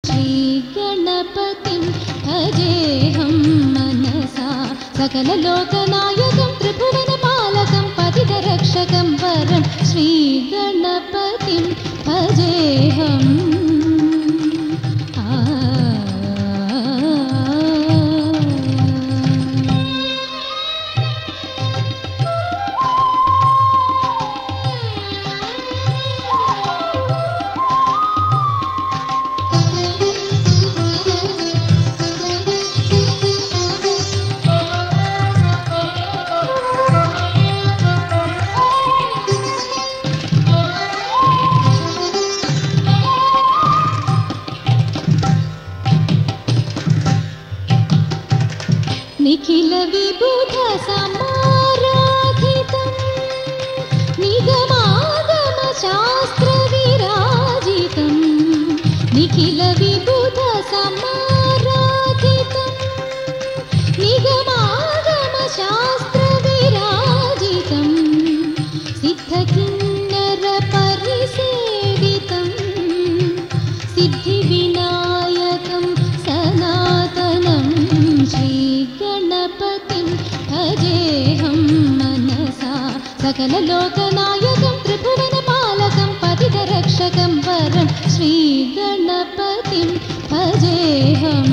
श्रीगणपतिं भजेऽहं मनसा सकललोकनायकं त्रिभुवनपालकं पतितरक्षकं वरं श्रीगणपतिं भजेऽहम् निखिल विबुध समाराधितं निगमागम शास्त्र विराजितं निखिल विबुध समाराधितं निगमागम शास्त्र विराजितं सिद्ध किन्नर परिसेवितं सिद्धि विनायकं सनातनं श्रीगणपतिं भजेऽहं मनसा सकललोकनायकं त्रिभुवनपालकं पतितरक्षकं वरं श्रीगणपतिं भजेऽहम्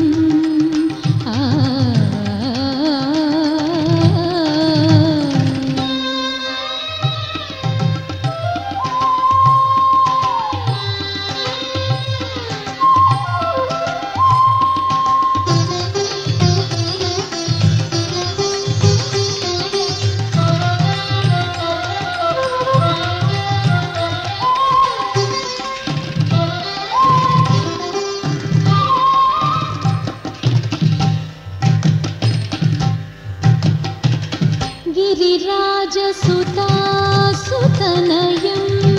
गिरिराजसुतासुतनयं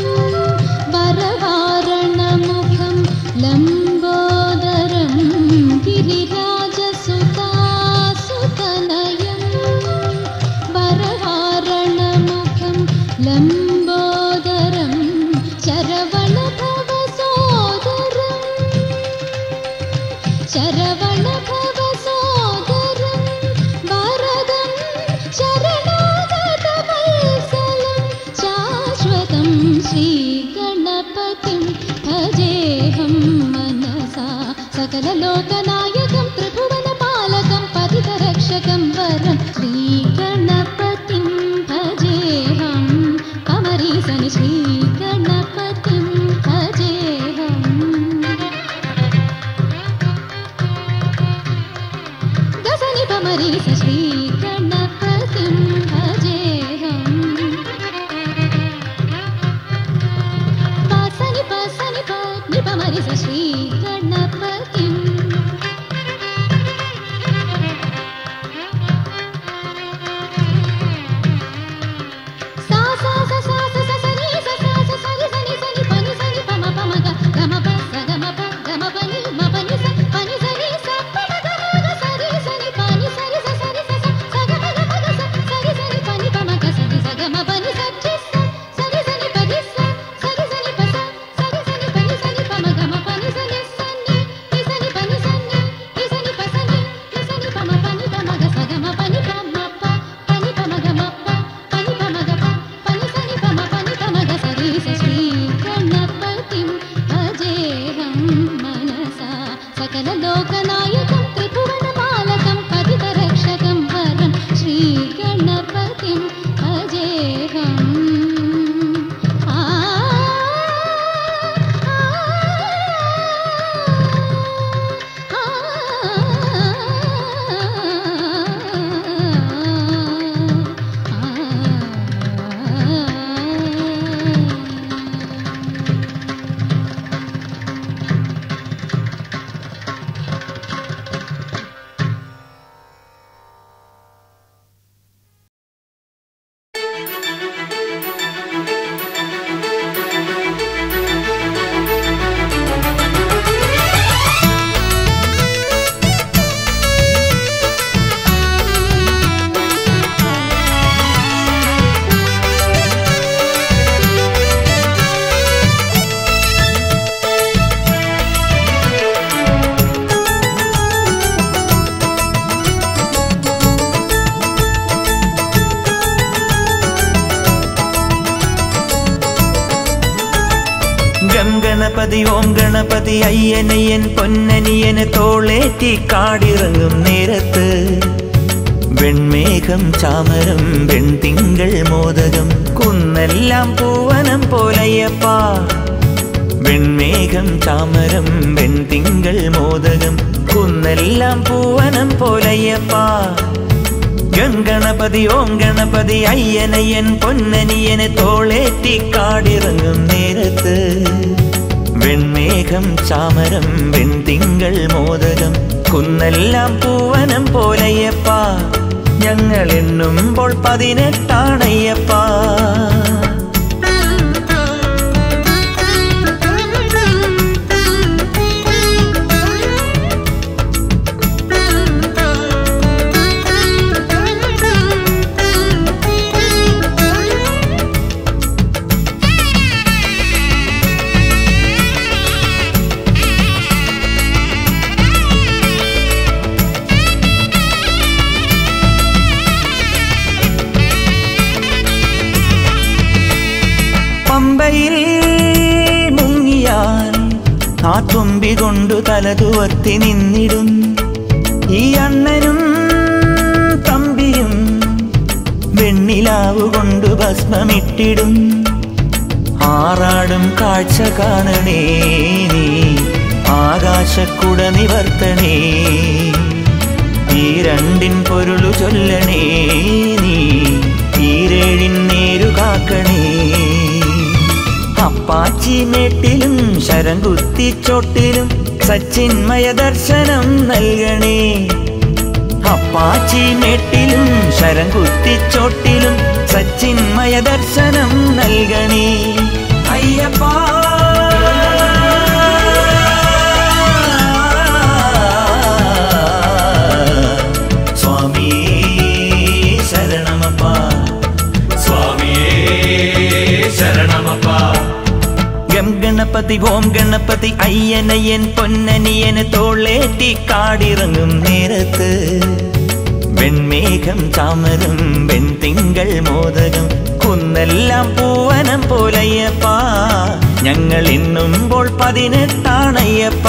वरवारणमुखं लम्बोदरं गिरिराजसुतासुतनयं वरवारणमुखं लम्बोदरं शरवणभवसोदरं शरवणभवसोदरं वरदं शरणागतवत्सलं शाश्वतं श्रीगणपतिं भजेऽहं मनसा सकललोकनायकं त्रिभुवनपालकं पतितरक्षकं वरं श्रीगणपतिं भजेऽहं कमरीसनि श्रीगणपतिं भजेऽहम् गसनि पमरीस श्रीगणपतिं भजेऽहम् पसनि पसनि पनि पमरीस श्रीगणपतिं सा सा सा सा सा सा सनि सा सा सा सनि सनि सनि पनि सनि पम पम ग गम प स गम प गम पनि म पनि स पनि सनि स पम ग म ग सरि सनि पनि सरि स सरि स स ग म ग स सरि सनि पनि पम ग सरि स गम पनि स छि स सरि सनि पनि स सरि सनि प स सरि सनि पनि सनि पम ग म पनि सनि सनि नि सनि ഗണപതി ഓം ഗണപതി അയ്യനയ്യൻ പൊന്നനിയന് തോളേറ്റി കാടിറങ്ങും നേരത്ത് വെൺമേഘം ചാമരം വെൺതിങ്കൾ മോദകം കുന്നെല്ലാം പൂവനം പോലയ്യപ്പ വെൺമേഘം ചാമരം വെൺതിങ്കൾ മോദകം കുന്നെല്ലാം പൂവനം പോലയ്യപ്പ ഗണപതി ഓം ഗണപതി അയ്യനയ്യൻ പൊന്നനിയന് തോളേറ്റി കാടിറങ്ങും നേരത്ത് വെൺമേഘം ചാമരം വെൺതിങ്കൾ മോദകം കുന്നെല്ലാം പൂവനം പോലയ്യപ്പ ഞങ്ങൾ എണ്ണുമ്പോൾ 18 പമ്പയിൽ മുങ്ങിയാൽ ആ തുമ്പി കൊണ്ടു തലതുവർത്തി നിന്നിടും ഈ അണ്ണനും തമ്പിയും വെണ്ണിലാവു കൊണ്ടു ഭസ്മമിട്ടിടും ആറാടും കാഴ്ച കാണണേ നീ ആകാശക്കുട നിവർത്തണേ ഈ രണ്ടിൻ പൊരുളു ചൊല്ലണേ നീ ഈരേഴിൻ നേരു കാക്കണേ അപ്പാച്ചി മേട്ടിലും ശരംകുത്തിച്ചോട്ടിലും സച്ചിന്മയ ദർശനം നൽകണേ അപ്പാച്ചി മേട്ടിലും ശരംകുത്തിച്ചോട്ടിലും സച്ചിന്മയ ദർശനം നൽകണേ അയ്യപ്പ സ്വാമിയേ ശരണമപ്പ സ്വാമിയേ ശരണമപ്പ ഗണപതി ഓം ഗണപതി അയ്യനയ്യൻ പൊന്നനിയന് തോളേറ്റി കാടിറങ്ങും നേരത്ത് വെൺമേഘം ചാമരം വെൺതിങ്കൾ മോദകം കുന്നെല്ലാം പൂവനം പോലയ്യപ്പ ഞങ്ങൾ എണ്ണുമ്പോൾ 18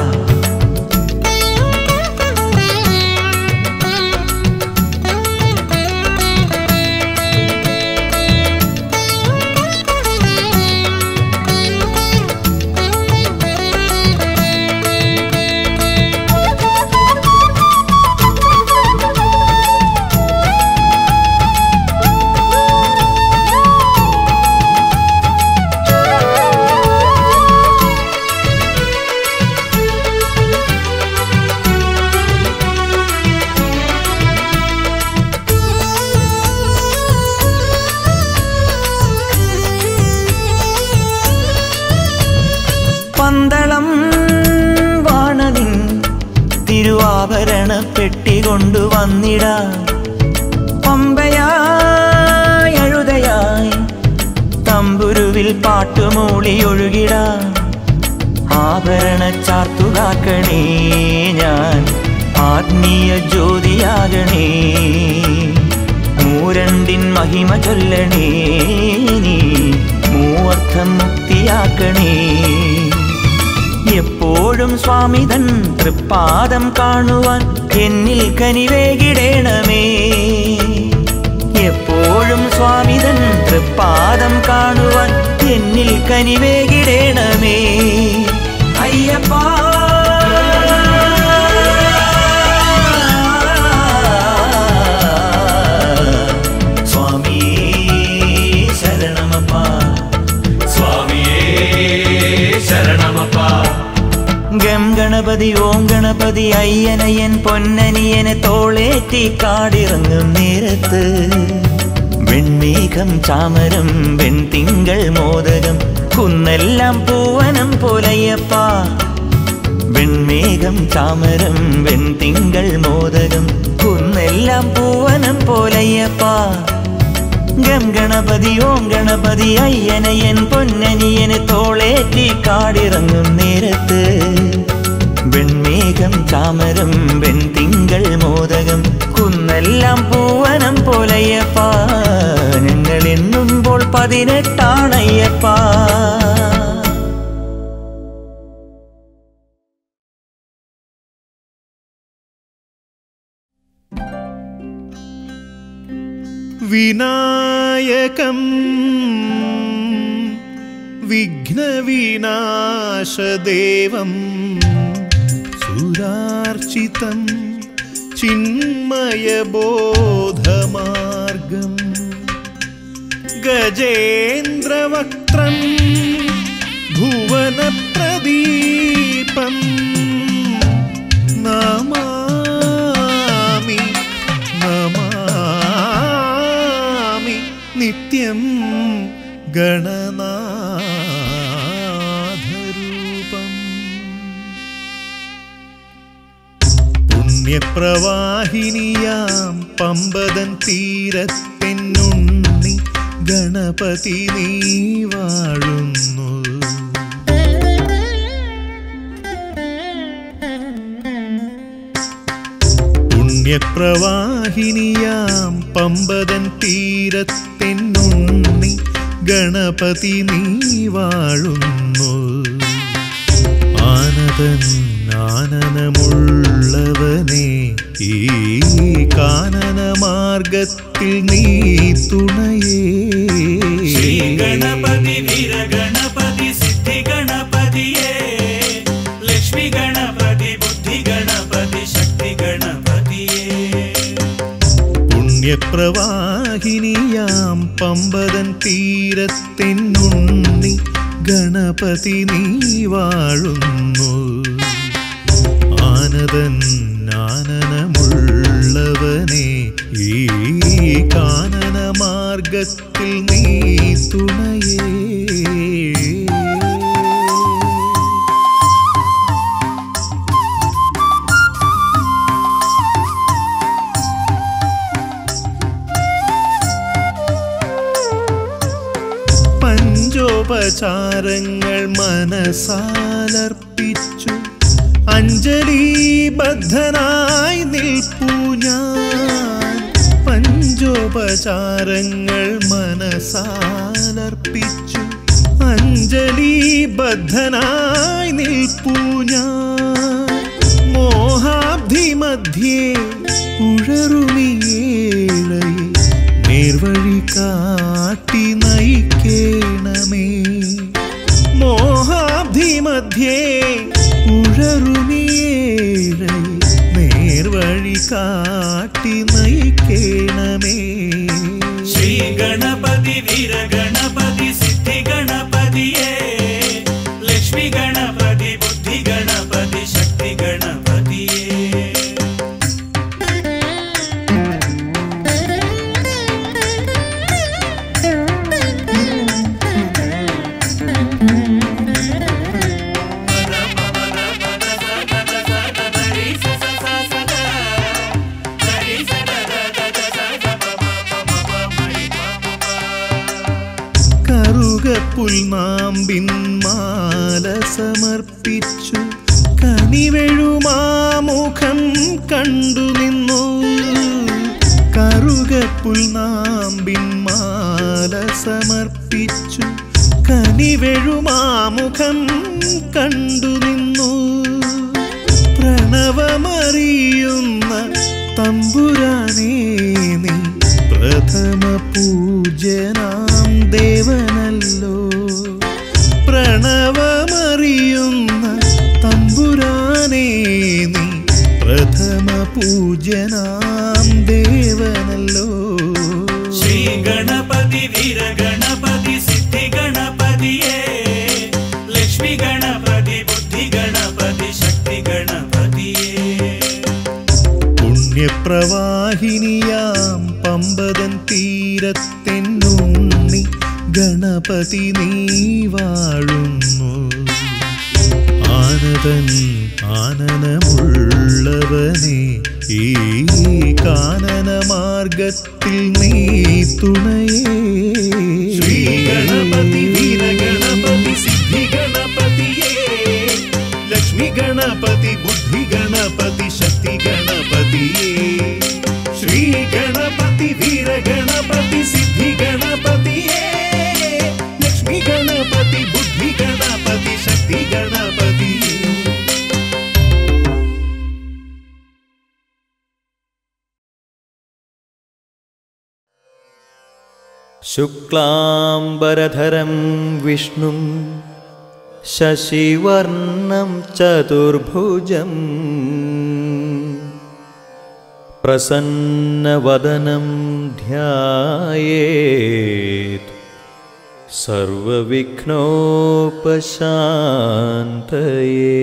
പന്തളം വാണതിൻ തിരുവാഭരണ പെട്ടി കൊണ്ടുവന്നിടാം പമ്പയായി അഴുതയായി തമ്പുരുവിൽ പാട്ടുമൂളി ഒഴുകിടാം ആഭരണ ചാർത്തുകാക്കണേ ഞാൻ ആത്മീയ ജ്യോതിയാകണേ മൂരണ്ടിൻ മഹിമ ചൊല്ലണേ നീ മൂവർത്ഥം മുക്തിയാക്കണേ എപ്പോഴും സ്വാമിതൻ തൃപ്പാദം കാണുവാൻ എന്നിൽ കനിവേകിടേണമേ എപ്പോഴും സ്വാമിതൻ തൃപ്പാദം കാണുവാൻ എന്നിൽ കനിവേകിടേണമേ അയ്യപ്പ സ്വാമിയേ ശരണമപ്പ സ്വാമിയേ ശരണമപ്പ ഗണപതി ഓം ഗണപതി അയ്യനയ്യൻ പൊന്നനിയന് തോളേറ്റി കാടിറങ്ങും നേരത്ത് വെൺമേഘം ചാമരം വെൺതിങ്കൾ മോദകം കുന്നെല്ലാം പൂവനം പോലയ്യപ്പ വെൺമേഘം ചാമരം വെൺതിങ്കൾ മോദകം കുന്നെല്ലാം പൂവനം പോലയ്യപ്പ ഗണപതി ഓം ഗണപതി അയ്യനയ്യൻ പൊന്നനിയന് തോളേറ്റി കാടിറങ്ങും നേരത്ത് വെൺമേഘം ചാമരം വെൺതിങ്കൾ മോദകം കുന്നെല്ലാം പൂവനം പോലയ്യപ്പ ഞങ്ങൾ എണ്ണുമ്പോൾ 18 വിനായകം വിഘ്നവിനാശദേവം സുരാർച്ചിതം ചിന്മയബോധമാർഗം ഗജേന്ദ്രവക്ത്രം ഭുവനപ്രദീപം നമാമി നമാമി നിത്യം ഗണനാഥരൂപം. പുണ്യപ്രവാഹിനിയാം പമ്പതൻ തീരത്തെന്നുണ്ണി ഗണപതി നീ വാഴുന്നു. പുണ്യപ്രവാഹിനിയാം പമ്പതൻ തീരത്തെന്നുണ്ണി ഗണപതി നീ വാഴുന്നു. ആനന്ദൻ ആനനമുള്ളവനെ ഈ കാനനമാർഗത്തിൽ നീ തുണയേ. ശ്രീ ഗണപതി വീരഗണപതി സിദ്ധി ഗണപതിയേ ലക്ഷ്മി ഗണപതി ബുദ്ധി ഗണപതി ശക്തി ഗണപതിയേ. പുണ്യപ്രവാഹിനിയാം പമ്പതൻ തീരത്തെന്നുണ്ണി ഗണപതി നീ വാഴുന്നു. ആനന്ദൻ ആനനമുള്ളവനെ ഈ കാനനമാർഗത്തിൽ നീ തുണയേ. പഞ്ചോപചാരങ്ങൾ മനസാലർപ്പിച്ചു അഞ്ജലിബദ്ധനായി നിൽപ്പു ഞാൻ. പഞ്ചോപചാരങ്ങൾ മനസാലർപ്പിച്ചു അഞ്ജലിബദ്ധനായി നിൽപ്പു ഞാൻ. മോഹാബ്ധി മധ്യേ ഉഴറുമിയേളയെ നേർവഴി കാട്ടി നയിക്കേണമേ. മോഹാബ്ധി മധ്യേ ഉഴറുമിയേളയെ നേർവഴി കാട്ടി നയിക്കേണമേ. ശ്രീ ഗണപതി വീരഗണപതി സിദ്ധി ഗണപതിയേ ലക്ഷ്മി ഗണപതി ബുദ്ധി ഗണപതി ശക്തി ഗണപതിയേ. പുൽനാമ്പിൻ മാല സമർപ്പിച്ചു കനിവെഴുമാമുഖം കണ്ടു നിന്നു. കറുകപ്പുൽനാമ്പിൻ മാല സമർപ്പിച്ചു കനിവെഴുമാമുഖം കണ്ടു നിന്നു. പ്രണവമറിയുന്ന തമ്പുരാനേ നീ പ്രഥമ പൂജ്യനാം ദേവനല്ലോ. പ്രണവമറിയുന്ന തമ്പുരാനേ നീ പ്രഥമ പൂജ്യനാം ദേവനല്ലോ. ശ്രീ ഗണപതി വീരഗണപതി സിദ്ധി ഗണപതിയേ ലക്ഷ്മി ഗണപതി ബുദ്ധി ഗണപതി ശക്തി ഗണപതിയേ. പുണ്യപ്രവാഹിനിയാം പമ്പതൻ തീരത്തെന്നുണ്ണി ഗണപതി നീ വാഴുന്നു. ആനന്ദൻ ആനനമുള്ളവനെ ഈ കാനനമാർഗത്തിൽ നീ തുണയേ. ശ്രീ ഗണപതി വീരഗണപതി സിദ്ധി ഗണപതിയേ ലക്ഷ്മി ഗണപതി ബുദ്ധി ഗണപതി ശക്തി ഗണപതിയേ. ശ്രീ ഗണപതി വീരഗണപതി സിദ്ധി ഗണപതിയേ ലക്ഷ്മി ഗണപതി ബുദ്ധി ഗണപതി ശക്തി ഗണപതിയേ. ശുക്ലാംബരധരം വിഷ്ണും ശശിവർണം ചതുർഭുജം പ്രസന്നവദനം ധ്യായേത് സർവവിഘ്നോപശാന്തയേ.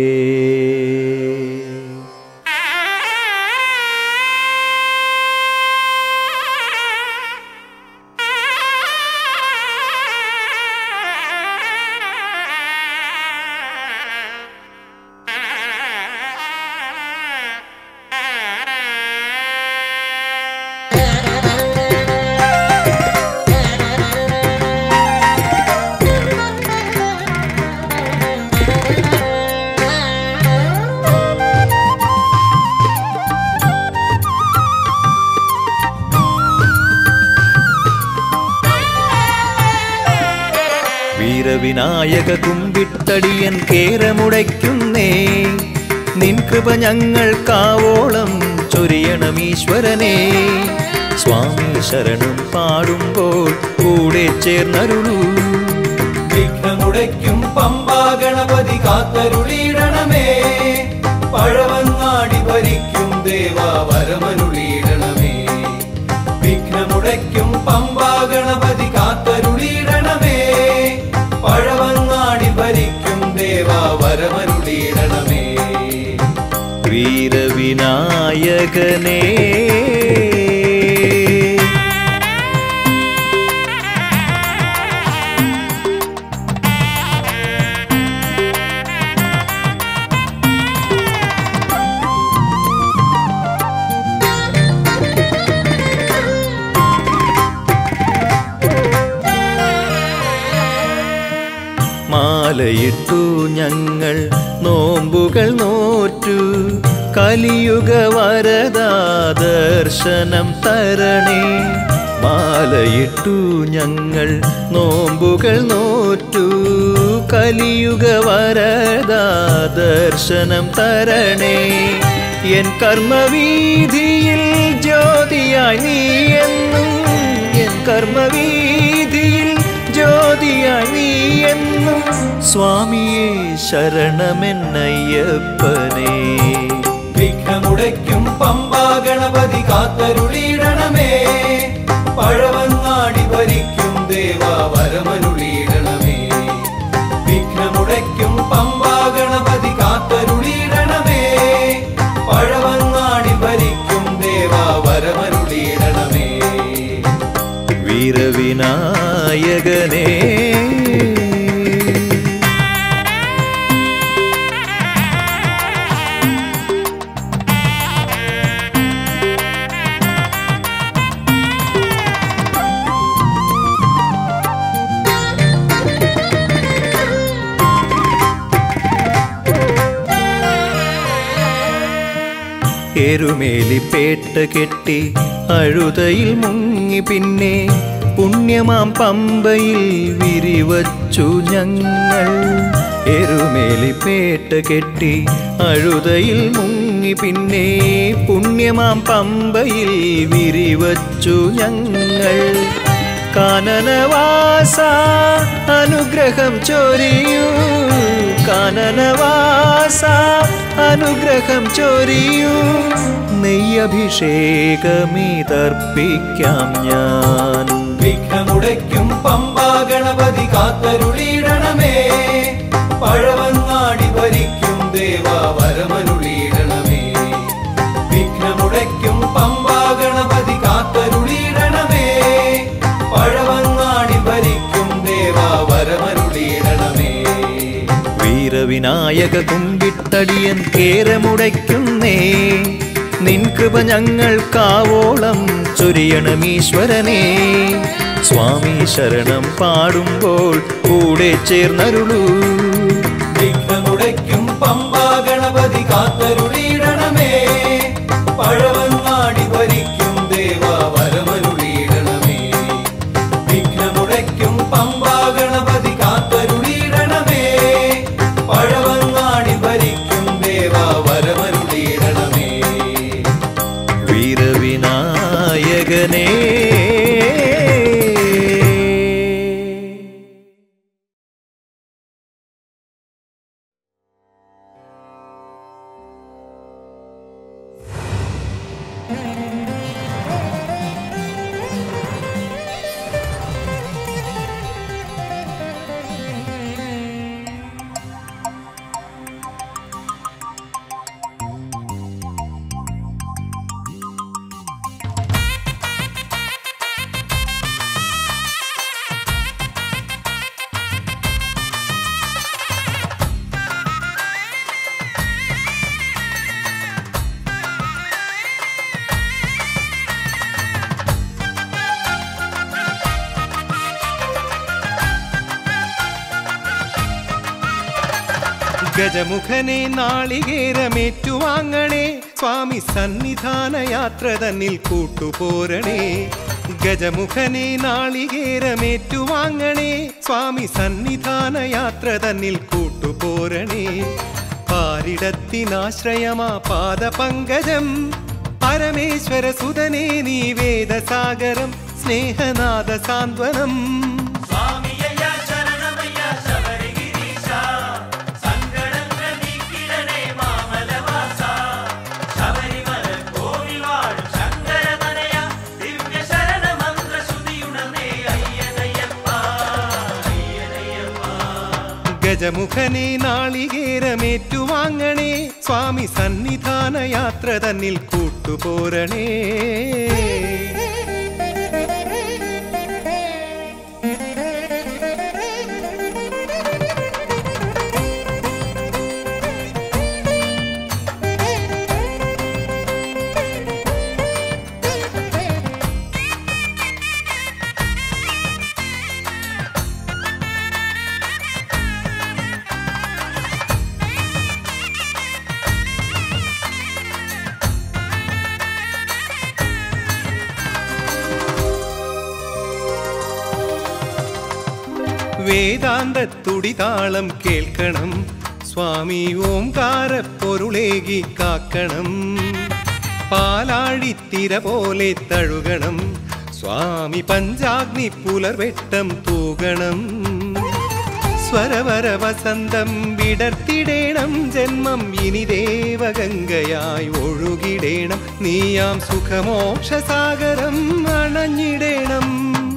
വീരവിനായക കുമ്പിട്ടടിയൻ കേരമുടയ്ക്കുന്നേ, നിൻ കൃപ ഞങ്ങൾക്കാവോളം ചൊരിയണമീശ്വരനേ. സ്വാമി ശരണം പാടുമ്പോൾ കൂടെ ചേർന്നരുളൂ. വിഘ്നമുടയ്ക്കും പമ്പാ ഗണപതി കാത്തരുളിയിടണമേ, പഴവങ്ങാടി ഭരിക്കും ദേവാ വരമരുളിയിടണമേ. വിഘ്നമുടയ്ക്കും പമ്പാ ഗണപതി കാത്തരുളിയിടണമേ, പഴവങ്ങാടി ഭരിക്കും ദേവാ വരമരുളിയിടണമേ. വീരവിനായകനേ മാലയിട്ടു ഞങ്ങൾ നോമ്പുകൾ നോറ്റു, കലിയുഗ വരദാ ദർശനം തരണേ. മാലയിട്ടു ഞങ്ങൾ നോമ്പുകൾ നോറ്റു, കലിയുഗ വരദാ ദർശനം തരണേ. എൻ കർമ്മവീതിയിൽ ജ്യോതിയായി നീ എന്നും, എൻ കർമ്മവീതിയിൽ ജ്യോതിയായി നീ എന്നും. സ്വാമിയേ ശരണമെന്നയ്യപ്പനേ. വിഘ്നമുടയ്ക്കും പമ്പാ ഗണപതി കാത്തരുളിയിടണമേ, പഴവങ്ങാടി ഭരിക്കും ദേവാ വരമരുളിയിടണമേ. വിഘ്നമുടയ്ക്കും പമ്പാ ഗണപതി കാത്തരുളിയിടണമേ, പഴവങ്ങാടി ഭരിക്കും ദേവാ വരമരുളിയിടണമേ. വീരവിനായകനേ എരുമേലിപ്പേട്ട കെട്ടി അഴുതയിൽ മുങ്ങി, പിന്നെ പുണ്യമാം പമ്പയിൽ വിരിവച്ചു ഞങ്ങൾ. എരുമേലിപ്പേട്ട കെട്ടി അഴുതയിൽ മുങ്ങി, പിന്നെ പുണ്യമാം പമ്പയിൽ വിരിവച്ചു ഞങ്ങൾ. കാനനവാസ അനുഗ്രഹം ചൊരിയൂ, കാനനവാസ അനുഗ്രഹം ചൊരിയൂ. നെയ്യഭിഷേകമിതർപ്പിക്കാം ഞാൻ. വിഘ്നമുടയ്ക്കും പമ്പാ ഗണപതി കാത്തരുളിയിടണമേ, പഴവങ്ങാടി ഭരിക്കും ദേവാ വരമരുളിയിടണമേ. വിഘ്നമുടയ്ക്കും പമ്പാ ഗണപതി കാത്തരുളിയിടണമേ, പഴവങ്ങാടി ഭരിക്കും ദേവാ വരമരുളിയിടണമേ. വീരവിനായക കുമ്പിട്ടടിയൻ കേരമുടയ്ക്കുന്നേ, നിൻ കൃപ ഞങ്ങൾക്കാവോളം ചൊരിയണമീശ്വരനേ. സ്വാമി ശരണം പാടുമ്പോൾ കൂടെ ചേർന്നരുളൂ. വിഘ്നമുടയ്ക്കും പമ്പാ ഗണപതി കാത്തരുളിയിടണമേ, പഴവങ്ങാടി ഭരിക്കും ദേവാ വരമരുളിയിടണമേ. വിഘ്നമുടയ്ക്കും പമ്പാ ഗണപതി കാത്തരുളിയിടണമേ, പഴവങ്ങാടി ഭരിക്കും ദേവാ വരമരുളിയിടണമേ. വീരവിനായകനേ ഗജമുഖനെ നാളികേരമേറ്റുവാങ്ങണേ സ്വാമി സന്നിധാന യാത്ര തന്നിൽ കൂട്ടുപോരണേ. ഗജമുഖനെ നാളികേരമേറ്റുവാങ്ങണേ സ്വാമി സന്നിധാന യാത്ര തന്നിൽ കൂട്ടുപോരണേ. പാരിടത്തിനാശ്രയമാ പാദപങ്കജം പരമേശ്വര സുതനേ നീ വേദസാഗരം സ്നേഹനാദ സാന്ത്വനം. ഗജമുഖനെ നാളികേരമേറ്റുവാങ്ങണേ സ്വാമി സന്നിധാന യാത്ര തന്നിൽ കൂട്ടുപോരണേ. വേദാന്തത്തുടിതാളം കേൾക്കണം സ്വാമി ഓംകാര പൊരുളേകി കാക്കണം. പാലാഴിത്തിര പോലെ തഴുകണം സ്വാമി പഞ്ചാഗ്നി പുലർവെട്ടം തൂകണം. സ്വരവര വസന്തം വിടർത്തിടേണം ജന്മം ഇനി ദേവഗംഗയായി ഒഴുകിടേണം. നീയാം സുഖമോക്ഷസാഗരം അണഞ്ഞിടേണം.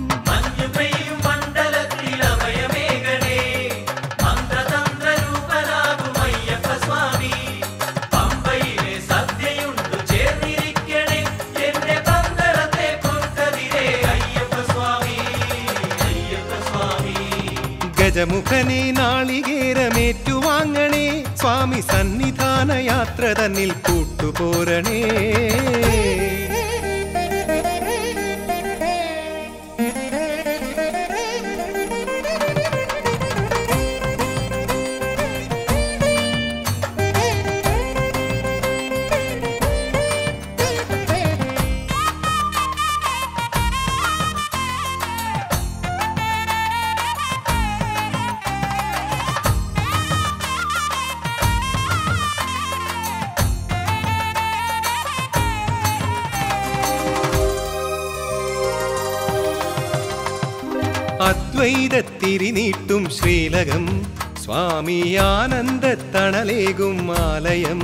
ഗജമുഖനെ നാളികേരമേറ്റുവാങ്ങണേ സ്വാമി സന്നിധാന യാത്ര തന്നിൽ കൂട്ടുപോരണേ. അദ്വൈതത്തിരിനീട്ടും ശ്രീലകം സ്വാമി ആനന്ദത്തണലേകും ആലയം.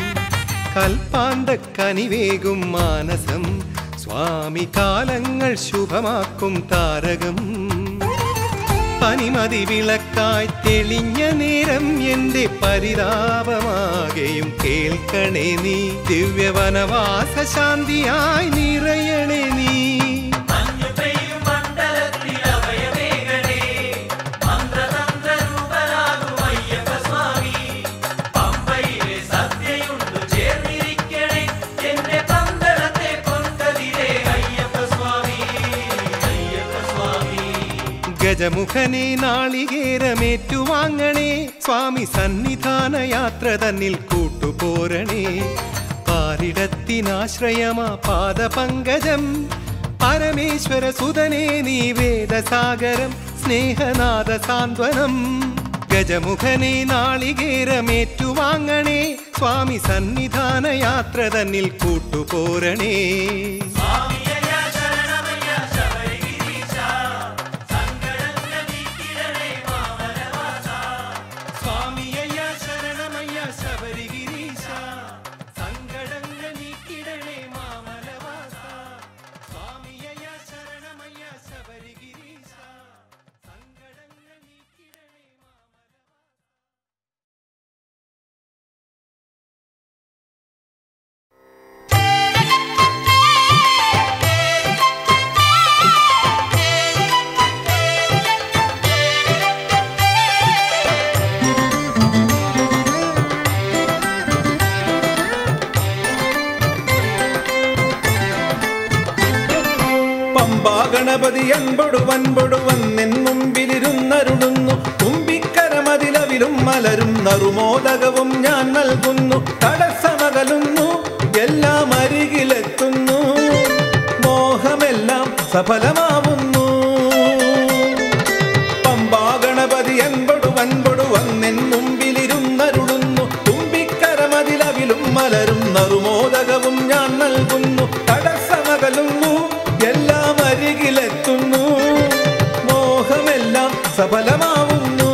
കൽപ്പാന്തക്കനിവേകും മാനസം സ്വാമി കാലങ്ങൾ ശുഭമാക്കും താരകം. പനിമതി വിളക്കായി തെളിഞ്ഞ നേരം എന്റെ പരിതാപമാകെയും കേൾക്കണേ നീ. ദിവ്യവനവാസ ശാന്തിയായി നിറയണേ നീ. ഗജമുഖനെ നാളികേരമേറ്റുവാങ്ങണേ സ്വാമി സന്നിധാന യാത്ര തന്നിൽ കൂട്ടുപോരണേ. പാരിടത്തിനാശ്രയമാ പാദപങ്കജം പരമേശ്വര സുതനേ നീ വേദസാഗരം സ്നേഹനാദ സാന്ത്വനം. ഗജമുഖനെ നാളികേരമേറ്റുവാങ്ങണേ സ്വാമി സന്നിധാന യാത്ര തന്നിൽ കൂട്ടുപോരണേ. ശരണമയ്യ ശബരിഗിരീശ സങ്കടങ്ങൾ നീക്കിടണേ മാമ. ഗണപതി അൻപൊടുവൻപൊടുവന്നെൻ മുമ്പിലിരുന്നരുളുന്നു. തുമ്പിക്കരമതിലവിലും മലരും നറുമോദകവും ഞാൻ നൽകുന്നു. തടസ്സമകലുന്നു, എല്ലാം അരികിലെത്തുന്നു, മോഹമെല്ലാം സഫലമാവുന്നു. പമ്പാ ഗണപതി അൻപൊടുവൻപൊടുവന്നെൻ മുമ്പിലിരുന്നരുളുന്നു. തുമ്പിക്കരമതിലവിലും മലരും നറുമോദകവും ഞാൻ നൽകുന്നു. തടസ്സമകലുന്നു, എല്ലാം അരികിലെത്തുന്നു, മോഹമെല്ലാം സഫലമാവുന്നു.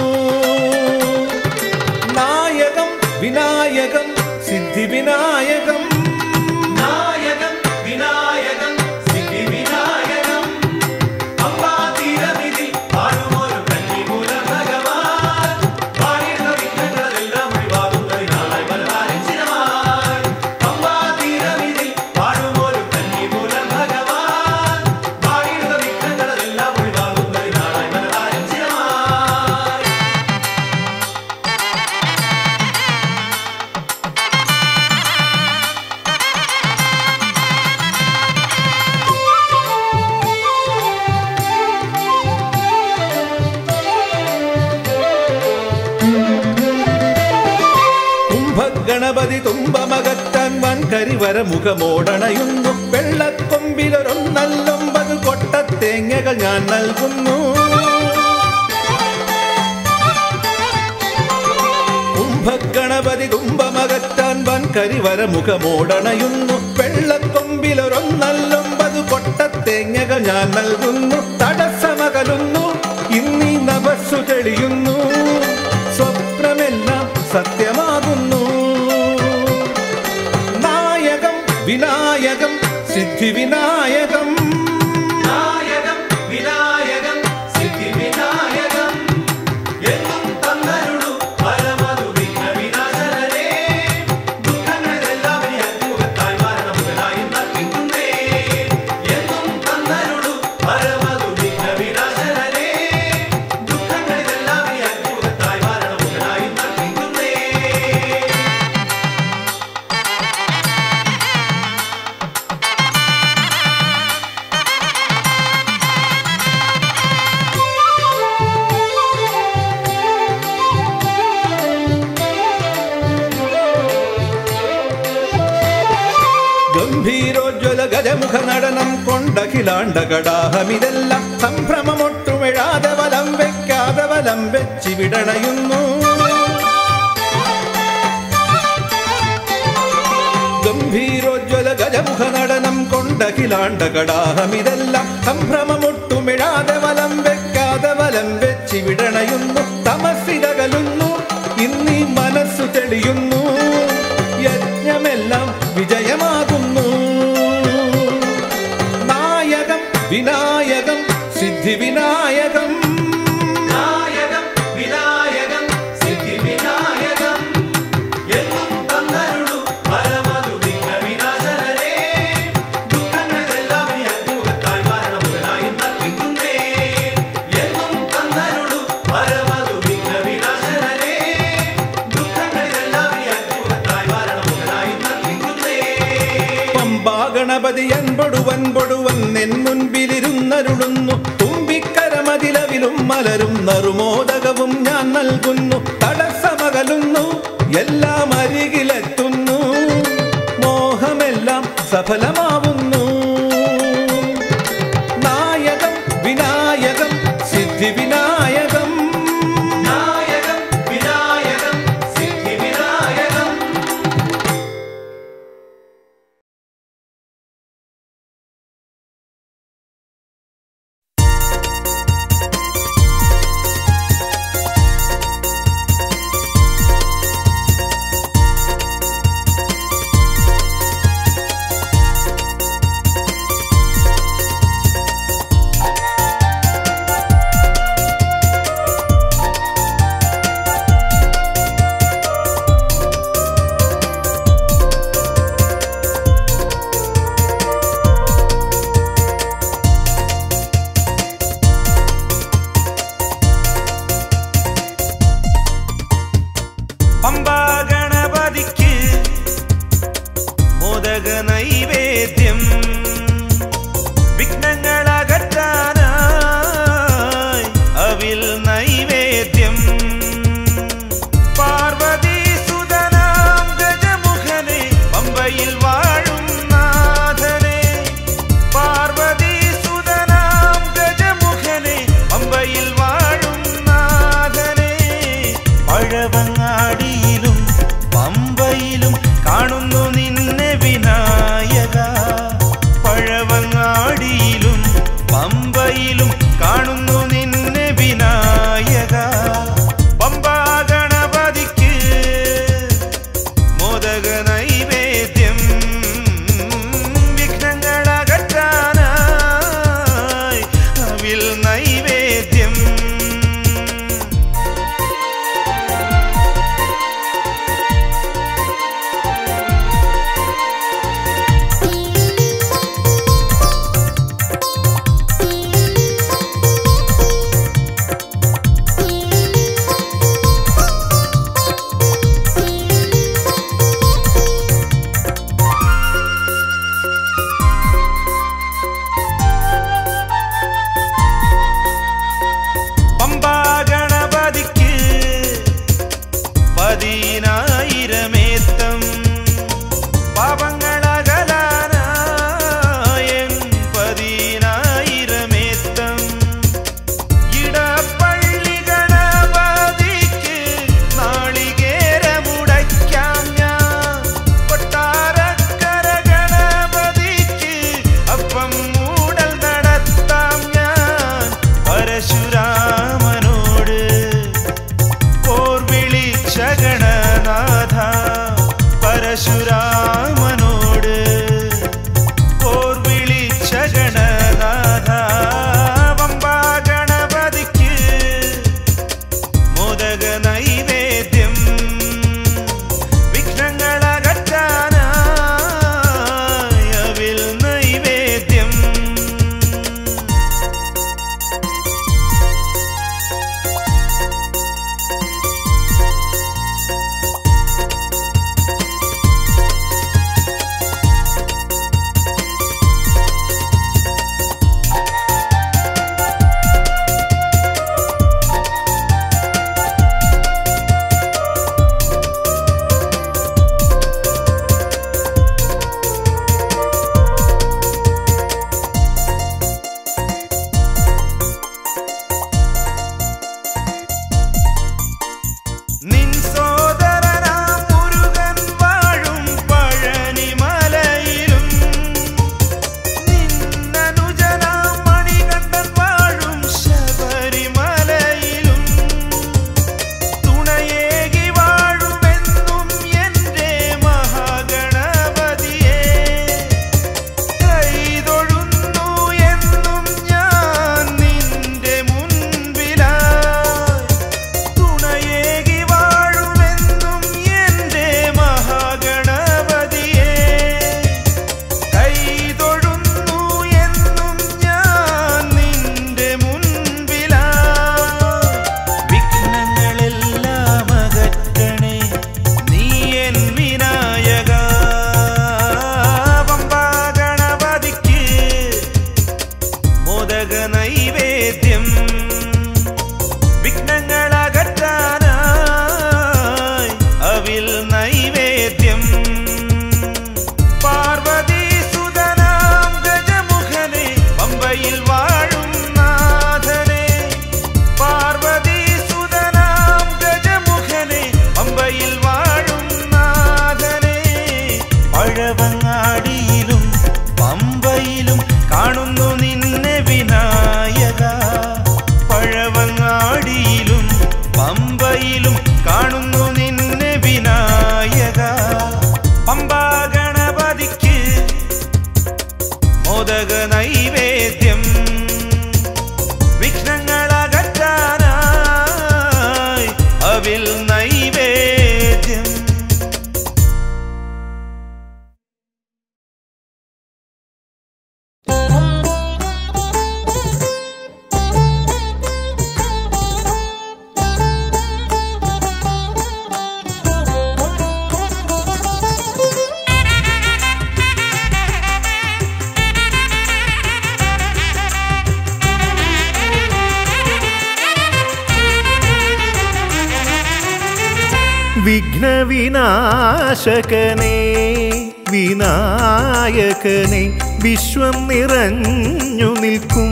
നായകം വിനായകം സിദ്ധിവിനായകം, നായകം വിനായകം സിദ്ധിവിനായകം, അമ്പാതീരമിതിൽ പാടുമൊരു കന്നിമൂല ഭഗവാൻ, പാടിയ വിഘ്നങ്ങളെല്ലാം ഒഴിവാകുന്നതിനായി വരദാരക്ഷിതമായി. അമ്പാതീരമിതിൽ പാടുമൊരു കന്നിമൂല ഭഗവാൻ, പാടിയ വിഘ്നങ്ങളെല്ലാം ഒഴിവാകുന്നതിനായി വരദാരക്ഷിതമായി. കുംഭഗണപതി തുമ്പമകറ്റാൻ വൻകരിവര മുഖമോടണയുന്നു. വെള്ളക്കൊമ്പിലൊരൊന്നല്ലൊമ്പത് കൊട്ടത്തേങ്ങകൾ ഞാൻ നൽകുന്നു. കുംഭഗണപതി തുമ്പമകറ്റാൻ വൻകരിവര മുഖമോടണയുന്നു. വെള്ളക്കൊമ്പിലൊരൊന്നല്ലൊമ്പത് കൊട്ടത്തേങ്ങകൾ ഞാൻ നൽകുന്നു. തടസ്സമകലുന്നു, ഇന്നീ നഭസ്സു തെളിയുന്നു, സ്വപ്നമെല്ലാം സത്യമാകുന്നു. നായകം വിനായകം സിദ്ധിവിനായകം, നായകം വിനായകം സിദ്ധിവിനായകം, എന്നും തന്നരുളു പരമതു വിഘ്നവിനാശനരേ, ദുഃഖങ്ങളെല്ലാം ഇനി അത്ഭുതത്തായി മരണമുതലായി നൽകിക്കുന്നേ. എന്നും തന്നരുളു പരമതു വിഘ്നവിനാശനരേ, ദുഃഖങ്ങളെല്ലാം ഇനി അത്ഭുതത്തായി മരണമുതലായി നൽകിക്കുന്നേ. ഗംഭീരോജ്വല ഗജമുഖ നടനം കൊണ്ടഖിലാണ്ട കടാഹമിതെല്ലാം സംഭ്രമമൊട്ടുമിഴാതെ വലം വെക്കാതെ വലം വെച്ചിവിടണയുന്നു. ഗംഭീരോജ്വല ഗജമുഖ നടനം കൊണ്ടഖിലാണ്ട കടാഹമിതെല്ലാം സംഭ്രമമൊട്ടുമിഴാതെ വലം വെക്കാതെ വലം വെച്ചിവിടണയുന്നു. തമസ്സിതകലുന്നു, ഇന്നീ മനസ്സു തെളിയുന്നു, യജ്ഞമെല്ലാം വിജയമാകുന്നു. നായകം വിനായകം സിദ്ധിവിനായകം, നായകം വിനായകം സിദ്ധിവിനായകം, എന്നും തന്നരുളു പരമതു വിഘ്നവിനാശനരേ, ദുഃഖങ്ങളെല്ലാം ഇനി അത്ഭുതത്തായി മരണമുതലായി നൽകിക്കുന്നേ. എന്നും തന്നരുളു പരമതു വിഘ്നവിനാശനരേ, ദുഃഖങ്ങളെല്ലാം ഇനി അത്ഭുതത്തായി മരണമുതലായി നൽകിക്കുന്നേ. പമ്പാ ഗണപതി അൻപൊടുവൻപൊടുവന്നെൻ മുൻപിലിരുന്നരുളുന്നു. തുമ്പിക്കരമതിലവിലും മലരും നറുമോദകവും ഞാൻ നൽകുന്നു. തടസ്സമകലുന്നു, എല്ലാം അരികിലെത്തുന്നു, മോഹമെല്ലാം സഫലമാവുന്നു. നായകം വിനായകം സിദ്ധിവിനായകം, നായകം വിനായകം സിദ്ധിവിനായകം. നൈവേദ്യം വിഘ്നങ്ങളകറ്റാൻ കാണുന്നു നിന്നെ വിനായക. പഴവങ്ങാടിയിലും പമ്പയിലും കാണുന്നു നിന്നെ വിനായക. പമ്പാ ഗണപതിക്ക് മോദക നൈവേദ്യം വിഘ്നങ്ങളകറ്റാനായി അവിൽ നൈവേദ്യം. പമ്പാ ഗണപതിക്ക് 10,000 പാപങ്ങളകലാനായൻ 10,000 ഇടപ്പള്ളി ഗണപതിക്ക് നാളികേരമുടയ്ക്കാം ഞാൻ. കൊട്ടാരക്കര ഗണപതിക്ക് അപ്പം മൂടൽ നടത്താം ഞാൻ. പരശുരാമനോട് പോർ വിളിച്ച ഗണനാഥ. പരശുരാമനോട് പോർ വിളിച്ച ഗണനാഥ. പമ്പാ ഗണപതിക്ക് മോദക നൈവേദ്യം വിഘ്നങ്ങളകറ്റാനായി അവിൽ നൈവേദ്യം. നിൻ സോദരനാം മുരുകൻ വാഴും പഴനിമലയിലും നിന്നനുജനാം മണികണ്ഠൻ വാഴും ശബരിമലയിലും തുണയേകി വാഴുമെന്നും എൻ്റെ മഹാഗണപതിയെ. കൈതൊഴുന്നു എന്നും ഞാൻ നിന്റെ മുൻപിലായി. തുണയേകി വാഴുമെന്നും എൻ്റെ മഹാഗണപതിയെ. കൈതൊഴുന്നു എന്നും ഞാൻ നിന്റെ മുൻപിലായി. വിഘ്നങ്ങളെല്ലാം അകറ്റണേ നീ എൻ വിനായക. പമ്പാ ഗണപതിക്ക് മോദക നൈവേദ്യം വിഘ്നങ്ങളകറ്റാനായി അവിൽ നൈവേദ്യം. പാർവതീസുതനാം ഗജമുഖനെ പമ്പയിൽ വാഴും നാഥനെ. പാർവതീസുതനാം ഗജമുഖനെ പമ്പയിൽ വാഴും നാഥനെ. പഴവങ്ങാടിയിലും പമ്പയിലും കാണുന്നു നിന്നെ വിനായക. പഴവങ്ങാടിയിലും പമ്പയിലും കാണുന്നു നിന്നെ വിനായക. പമ്പാ ഗണപതിക്ക് മോദക നൈവേദ്യം വിഘ്നങ്ങളകറ്റാനായി അവിൽ നൈവേദ്യം. വിഘ്നവിനാശകനേ വിനായകനെ വിശ്വം നിറഞ്ഞു നിൽക്കും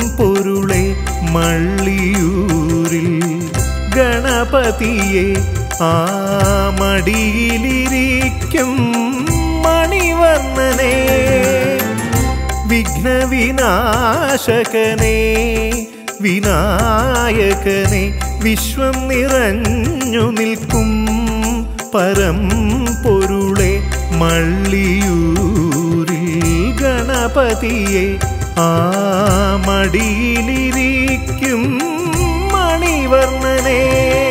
പരംപൊരുളെ മള്ളിയൂരിൽ ഗണപതിയെ ആ മടിയിലിരിക്കും മണിവർണ്ണനേ വിഘ്നവിനാശകനേ വിനായകനേ വിശ്വം നിറഞ്ഞു നിൽക്കും പരംപൊരുളെ മള്ളിയൂരിൽ ഗണപതിയെ ആ മടിയിലിരിക്കും മണിവർണ്ണനേ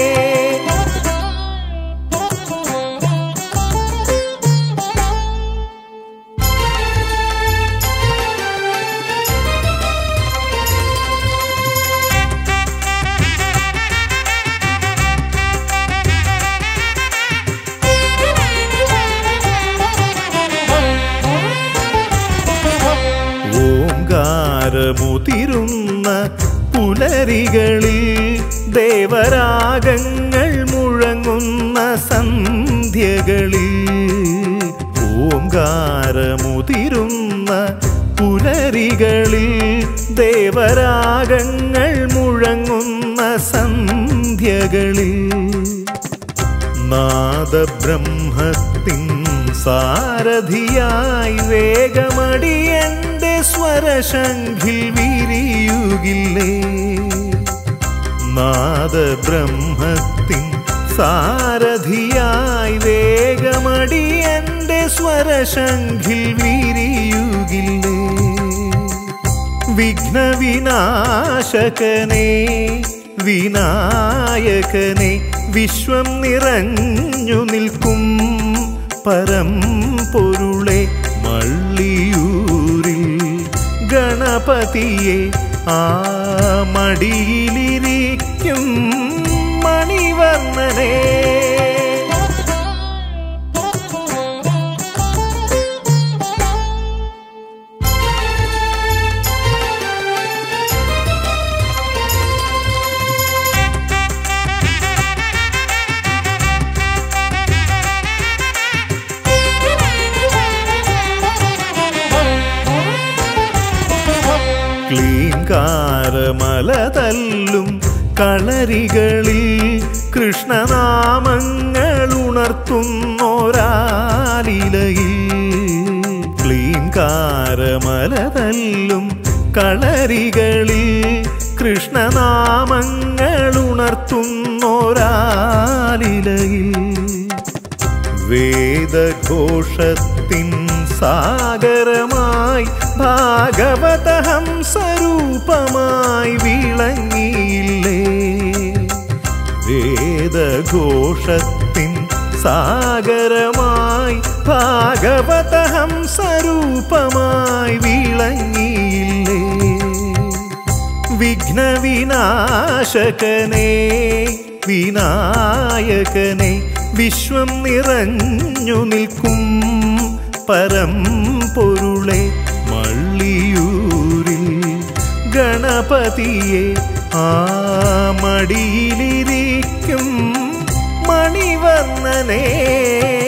മുതിരുന്ന പുലരികളിൽ ദേവരാഗങ്ങൾ മുഴങ്ങുന്ന സന്ധ്യകളിൽ ഓംകാരമുതിരുന്ന പുലരികളിൽ ദേവരാഗങ്ങൾ മുഴങ്ങുന്ന സന്ധ്യകളിൽ നാദബ്രഹ്മത്തിൻ സാരഥിയായി വേഗമടിയന്റെ സ്വരശംഖിൽ വിരിയുകില്ലേ നാദബ്രഹ്മത്തിൻ സാരഥിയായി വേഗമടിയന്റെ സ്വരശംഖിൽ വിരിയുകില്ലേ വിഘ്നവിനാശകനേ വിനായകനേ വിശ്വം നിറഞ്ഞു നിൽക്കും പരംപൊരുളെ മള്ളിയൂരിൽ ഗണപതിയെ ആ മടിയിലിരിക്കും മണിവർണ്ണനേ ക്ലീംകാരമലതല്ലും കളരികളിൽ കൃഷ്ണനാമങ്ങൾ ഉണർത്തുന്നോരാലിലയിൽ ക്ലീംകാരമലതല്ലും കളരികളിൽ കൃഷ്ണനാമങ്ങൾ ഉണർത്തുന്നോരാലിലയിൽ വേദഘോഷത്തിൻ സാഗരമായി ഭാഗവതഹംസരൂപമായി വിളങ്ങിയില്ലേ വേദഘോഷത്തിൻ സാഗരമായി ഭാഗവതഹംസരൂപമായി വിളങ്ങിയില്ലേ വിഘ്നവിനാശകനേ വിനായകനേ വിശ്വം നിറഞ്ഞു നിൽക്കും പരംപൊരുളെ മള്ളിയൂരിൽ ഗണപതിയെ ആ മടിയിലിരിക്കും മണിവർണ്ണനേ